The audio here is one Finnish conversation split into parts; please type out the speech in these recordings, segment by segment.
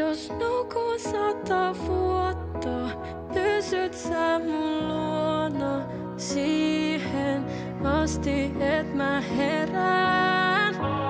Jos nukun 100 vuotta, pysyt sä mun luona siihen asti, et mä herään.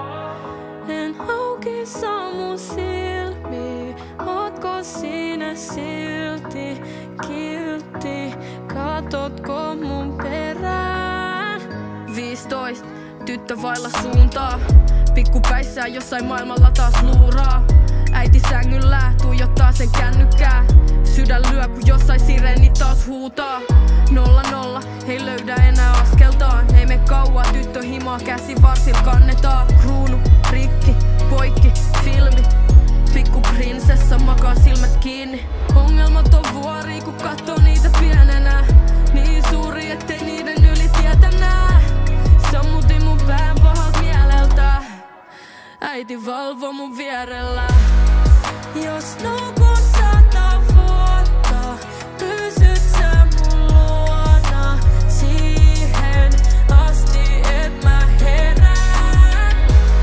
En auki saa mun silmiä, ootko siinä silti kiltti, katotko mun perään? 15, tyttö vailla suuntaa, pikkupäissään jossain maailmalla taas luuraa. Äiti sängyllä tuijottaa sen kännykkää, sydän lyö kun jossain sireeni taas huutaa. 0-0, ei löydä enää askeltaan, ei me kauaa, tyttö himaa käsi varsil kannetaan. Kruunu, rikki, poikki, filmi, pikku prinsessa makaa silmät kiinni. Ongelmat on vuori kun katsoo niitä pienenä, niin suuri ettei niiden yli tietä nää. Sammutin mun pään pahalta mieleltä, äiti valvo mun vierellä. Jos nukun 100 vuotta, pysyt sä mun luona siihen asti, et mä herään.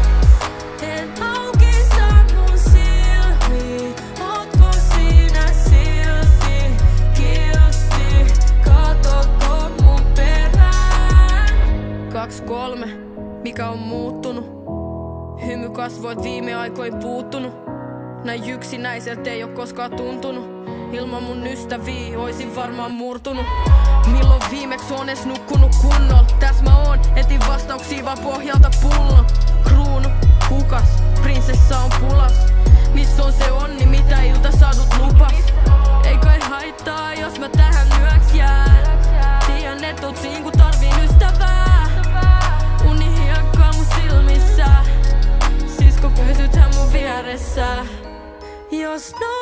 En auki saa mun silmiä, ootko siinä silti kiltti, katotko mun perään? 2-3, mikä on muuttunut? Hymy kasvoit viime aikoin puuttunut. Näin yksinäiseltä ei oo koskaan tuntunut. Ilman mun ystäviä oisin varmaan murtunut. Milloin viimeksi on edes nukkunut kunnolla? Täs mä oon, etin vastauksia vaan pohjalta pullon. Kruunu, hukas, prinsessa on pulas. Miss on se onni, mitä iltasadut lupas? Ei kai haittaa, jos mä tähän yöks jään. Tiedän et oot siin kun tarviin ystävää. Uni hiekkaa mun silmissä, sisko pysythän mun vieressä. Jos